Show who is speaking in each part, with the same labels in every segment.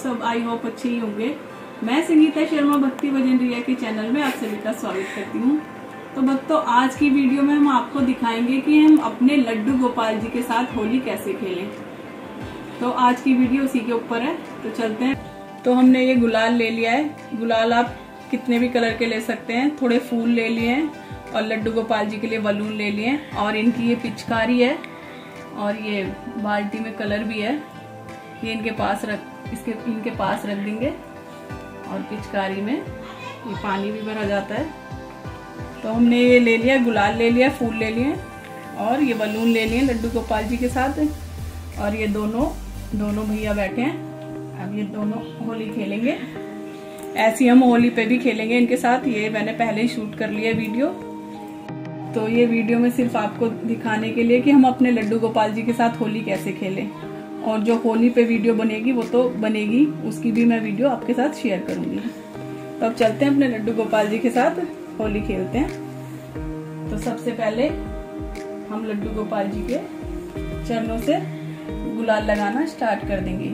Speaker 1: सब I hope अच्छे ही होंगे। मैं संगीता शर्मा भक्ति भजन रिया के चैनल में आप सभी का स्वागत करती हूँ। तो भक्तों, आज की वीडियो में हम आपको दिखाएंगे कि हम अपने लड्डू गोपाल जी के साथ होली कैसे खेलें। तो आज की वीडियो उसी के ऊपर है, तो चलते हैं। तो हमने ये गुलाल ले लिया है। गुलाल आप कितने भी कलर के ले सकते हैं। थोड़े फूल ले लिए हैं और लड्डू गोपाल जी के लिए बलून ले लिए हैं और इनकी ये पिचकारी है और ये बाल्टी में कलर भी है। ये इनके पास रख देंगे और पिचकारी में ये पानी भी भरा जाता है। तो हमने ये ले लिया, गुलाल ले लिया, फूल ले लिए और ये बलून ले लिए लड्डू गोपाल जी के साथ। और ये दोनों भैया बैठे हैं। अब ये दोनों होली खेलेंगे। ऐसी हम होली पे भी खेलेंगे इनके साथ। ये मैंने पहले ही शूट कर लिया वीडियो। तो ये वीडियो में सिर्फ आपको दिखाने के लिए कि हम अपने लड्डू गोपाल जी के साथ होली कैसे खेलें। और जो होली पे वीडियो बनेगी वो तो बनेगी, उसकी भी मैं वीडियो आपके साथ शेयर करूंगी। तो अब चलते हैं अपने लड्डू गोपाल जी के साथ होली खेलते हैं। तो सबसे पहले हम लड्डू गोपाल जी के चरणों से गुलाल लगाना स्टार्ट कर देंगे।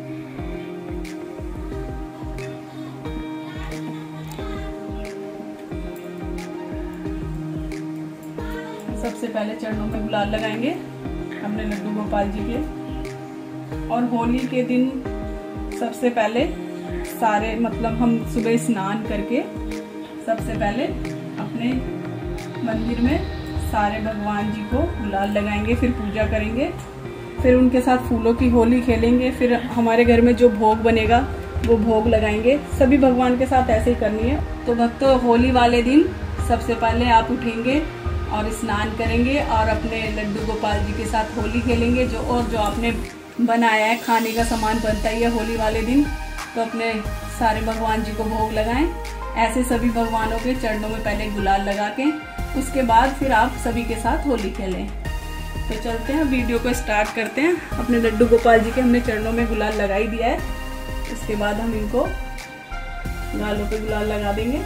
Speaker 1: सबसे पहले चरणों में गुलाल लगाएंगे अपने लड्डू गोपाल जी के। और होली के दिन सबसे पहले हम सुबह स्नान करके सबसे पहले अपने मंदिर में सारे भगवान जी को गुलाल लगाएंगे, फिर पूजा करेंगे, फिर उनके साथ फूलों की होली खेलेंगे। फिर हमारे घर में जो भोग बनेगा वो भोग लगाएंगे। सभी भगवान के साथ ऐसे ही करनी है। तो भक्तों, होली वाले दिन सबसे पहले आप उठेंगे और स्नान करेंगे और अपने लड्डू गोपाल जी के साथ होली खेलेंगे। जो आपने बनाया है, खाने का सामान बनता ही है होली वाले दिन, तो अपने सारे भगवान जी को भोग लगाएं। ऐसे सभी भगवानों के चरणों में पहले गुलाल लगा के उसके बाद फिर आप सभी के साथ होली खेलें। तो चलते हैं, वीडियो को स्टार्ट करते हैं। अपने लड्डू गोपाल जी के हमने चरणों में गुलाल लगा ही दिया है। उसके बाद हम इनको गालों पे गुलाल लगा देंगे।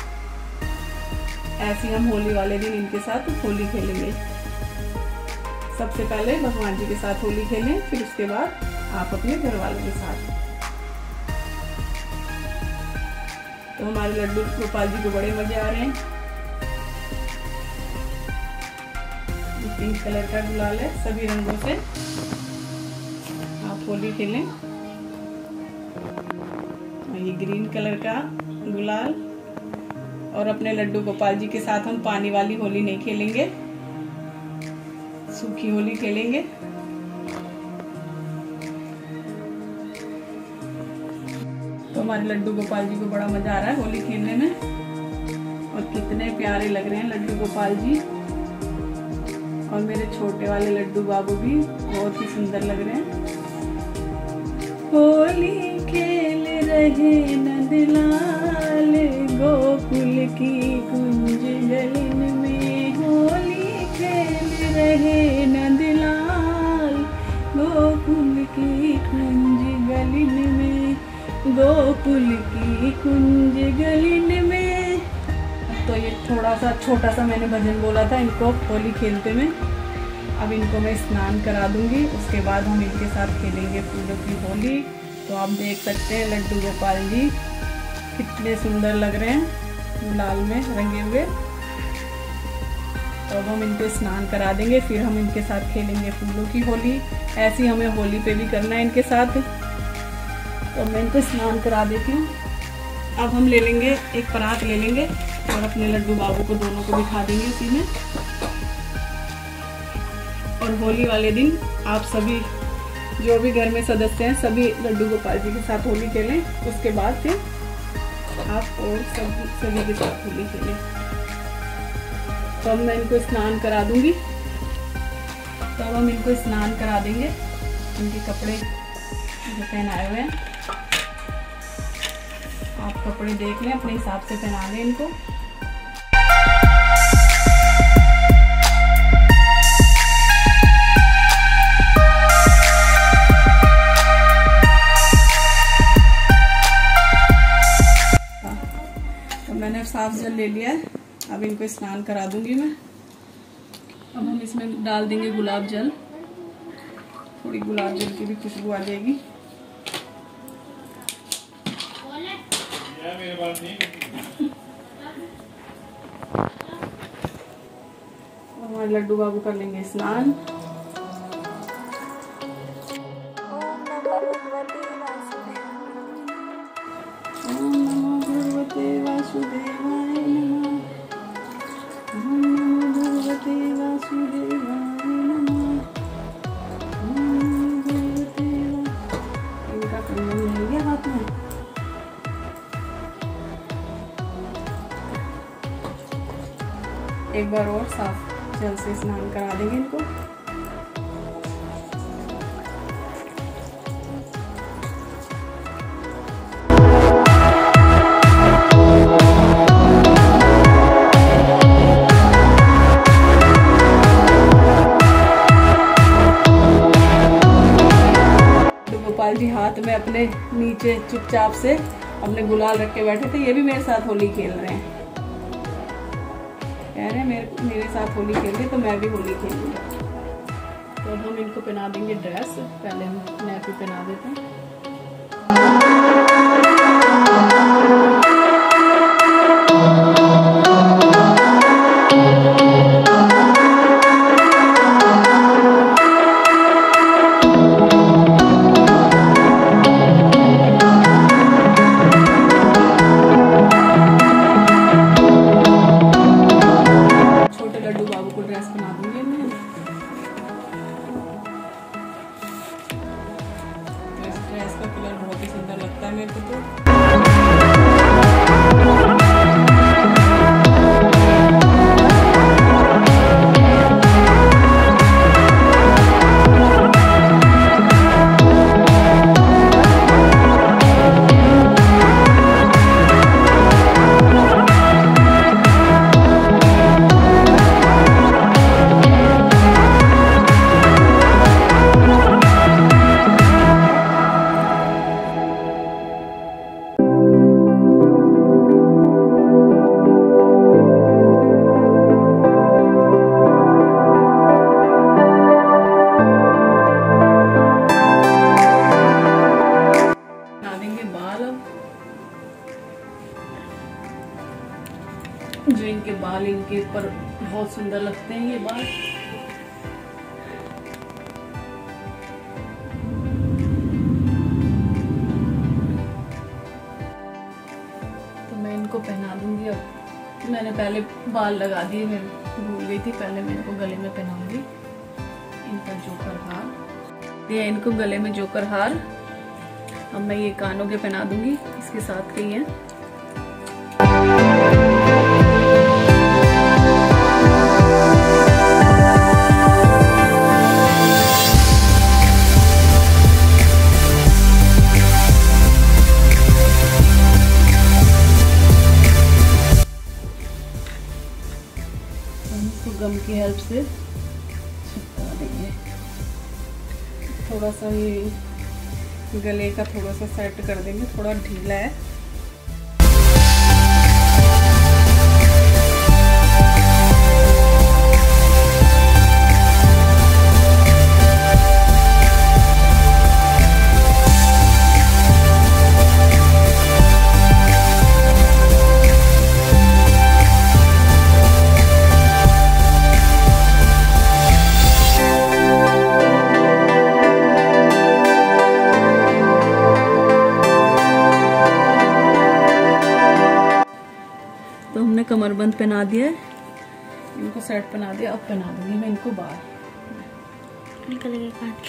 Speaker 1: ऐसे हम होली वाले दिन इनके साथ होली खेलेंगे। सबसे पहले भगवान जी के साथ होली खेलें, फिर उसके बाद आप अपने घर वालों के साथ। तो हमारे लड्डू गोपाल जी को बड़े मजे आ रहे हैं। पिंक कलर का गुलाल है, सभी रंगों से आप होली खेलें। ये ग्रीन कलर का गुलाल। और अपने लड्डू गोपाल जी के साथ हम पानी वाली होली नहीं खेलेंगे, सूखी होली खेलेंगे। तो हमारे लड्डू गोपाल जी को बड़ा मजा आ रहा है होली खेलने में। और कितने प्यारे लग रहे हैं लड्डू गोपाल जी। और मेरे छोटे वाले लड्डू बाबू भी बहुत ही सुंदर लग रहे हैं। होली खेल रहे नंदलाल गोकुल की कुंज गलिन में। होली खेल रहे नंदलाल गोकुल की कुंज गलिन में, गोकुल की कुंज गलिन में। तो ये थोड़ा सा छोटा सा मैंने भजन बोला था इनको होली खेलते में। अब इनको मैं स्नान करा दूंगी, उसके बाद हम इनके साथ खेलेंगे फूलों की होली। तो आप देख सकते हैं लड्डू गोपाल जी कितने सुंदर लग रहे हैं गुलाल में रंगे हुए। तो अब हम इनको स्नान करा देंगे, फिर हम इनके साथ खेलेंगे फूलों की होली। ऐसी हमें होली पे भी करना है इनके साथ। तो मैं इनको स्नान करा देती हूँ। अब हम ले लेंगे एक परात ले लेंगे और अपने लड्डू बाबू को दोनों को बिठा देंगे उसी में। और होली वाले दिन आप सभी जो भी घर में सदस्य हैं सभी लड्डू गोपाल जी के साथ होली खेलें। उसके बाद फिर आप और सभी के साथ होली खेलें। तो अब मैं इनको स्नान करा दूंगी। तो अब हम इनको स्नान करा देंगे। इनके कपड़े जो पहनाए हुए हैं आप कपड़े देख लें, अपने हिसाब से पहना लें इनको। तो मैंने साफ जल ले लिया है। अब इनको स्नान करा दूंगी मैं। अब हम इसमें डाल देंगे गुलाब जल। थोड़ी गुलाब जल की भी खुशबू आ जाएगी।
Speaker 2: मेरे पास नहीं।
Speaker 1: हमारे लड्डू बाबू कर लेंगे स्नान।
Speaker 3: ओम नमो भगवते वासुदेवाय।
Speaker 1: ओम नमो भगवते वासुदेवाय नमः। ओम नमो भगवते वासुदेवाय नमः। ओम नमो भगवते इनका कंगन ले गया हाथ में। एक बार और साफ जल से स्नान करा देंगे इनको। तो गोपाल जी हाथ में अपने नीचे चुपचाप से अपने गुलाल रख के बैठे थे। ये भी मेरे साथ होली खेल रहे हैं, कह रहे हैं मेरे साथ होली खेलिए तो मैं भी होली खेलूंगा। तो अब हम इनको पहना देंगे ड्रेस। पहले हम नैपी पहना देते हैं। ड्रेस बना दूंगी मैं। इस ड्रेस का कलर बहुत ही सुंदर लगता है मेरे को तो। जो इनके बाल इनके ऊपर बहुत सुंदर लगते हैं ये बाल। तो मैं इनको पहना दूंगी। अब मैंने पहले बाल लगा दिए, मैं भूल गई थी। पहले मैं इनको गले में पहनाऊंगी इनका जोकर हार। ये इनको गले में जोकर हार। अब मैं ये कानों के पहना दूंगी इसके साथ के हैं। गम की हेल्प से चिपका देंगे। थोड़ा सा ये गले का थोड़ा सा सेट कर देंगे, थोड़ा ढीला है। तो हमने कमरबंद पहना दिया है, इनको सेट पहना दिया। अब पहना दूंगी मैं इनको बाहर।
Speaker 3: निकलेगा काट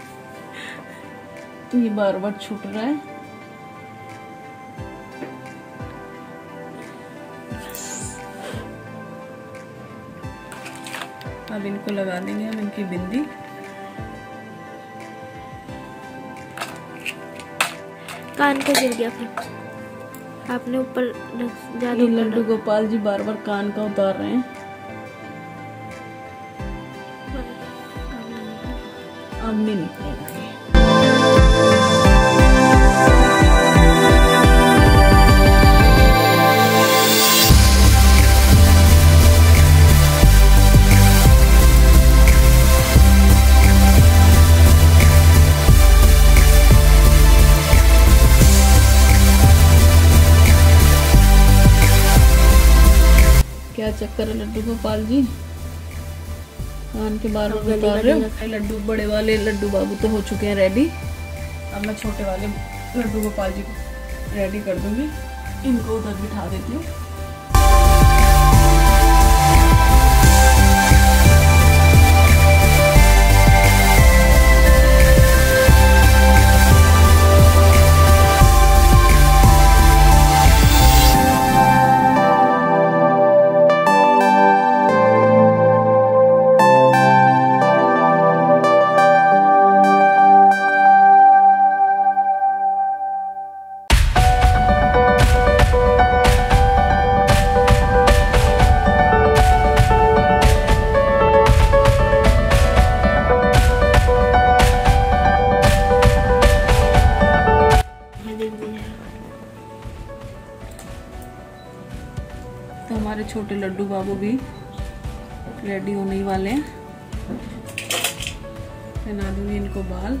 Speaker 1: के ये बार बार छूट रहा है। अब इनको लगा देंगे हम इनकी बिंदी।
Speaker 3: कान को गिर गया फिर आपने ऊपर ज्यादा।
Speaker 1: लड्डू गोपाल जी बार बार कान का उतार रहे हैं। अब नहीं निकलेगा। करे लड्डू गोपाल जी, कान के बाल उतार रहे हो। लड्डू बड़े वाले लड्डू बाबू तो हो चुके हैं रेडी। अब मैं छोटे वाले लड्डू गोपाल जी को रेडी कर दूंगी। इनको उधर बिठा देती हूँ। तो हमारे छोटे लड्डू बाबू भी रेडी होने ही वाले हैं। पहना दूंगी इनको बाल।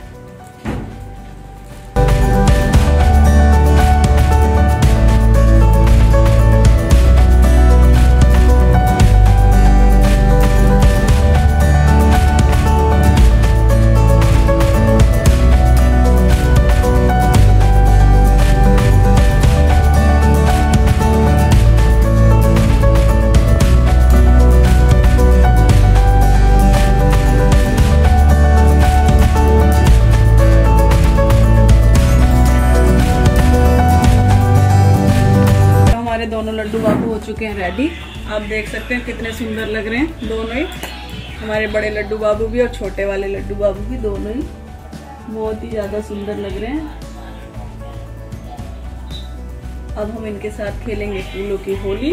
Speaker 1: दोनों लड्डू बाबू हो चुके हैं रेडी। आप देख सकते हैं कितने सुंदर लग रहे हैं दोनों ही, हमारे बड़े लड्डू बाबू भी और छोटे वाले लड्डू बाबू भी, दोनों ही बहुत ही ज्यादा सुंदर लग रहे हैं। अब हम इनके साथ खेलेंगे फूलों की होली।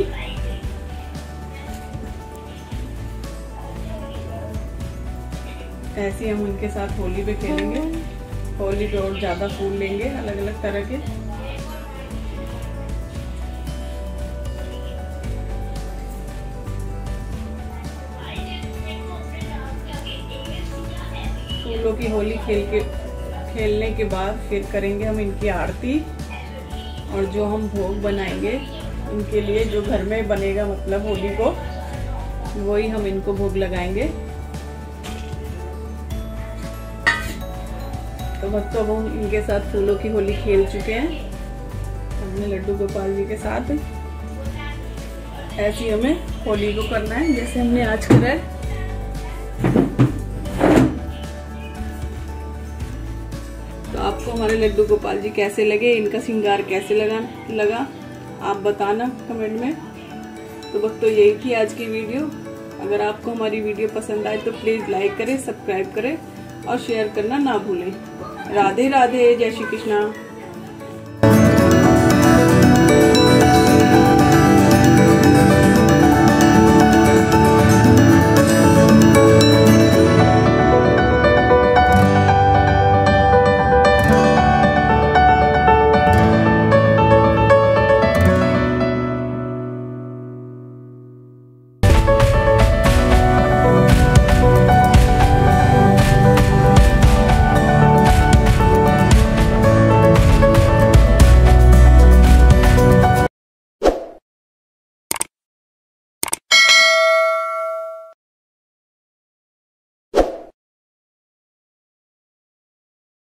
Speaker 1: ऐसे ही हम इनके साथ होली पे खेलेंगे। होली पे और ज्यादा फूल लेंगे अलग अलग तरह के। फूलों की होली खेलने के बाद फिर करेंगे हम इनकी आरती, और जो हम भोग बनाएंगे इनके लिए, जो घर में बनेगा मतलब होली को, वही हम इनको भोग लगाएंगे। तो बच्चों अब हम इनके साथ फूलों की होली खेल चुके हैं अपने लड्डू गोपाल जी के साथ। ऐसे ही हमें होली को करना है जैसे हमने आज करा है। तो आपको हमारे लड्डू गोपाल जी कैसे लगे, इनका श्रृंगार कैसे लगा आप बताना कमेंट में। तो बच्चों यही थी आज की वीडियो। अगर आपको हमारी वीडियो पसंद आए तो प्लीज लाइक करें, सब्सक्राइब करें और शेयर करना ना भूलें। राधे राधे, जय श्री कृष्णा।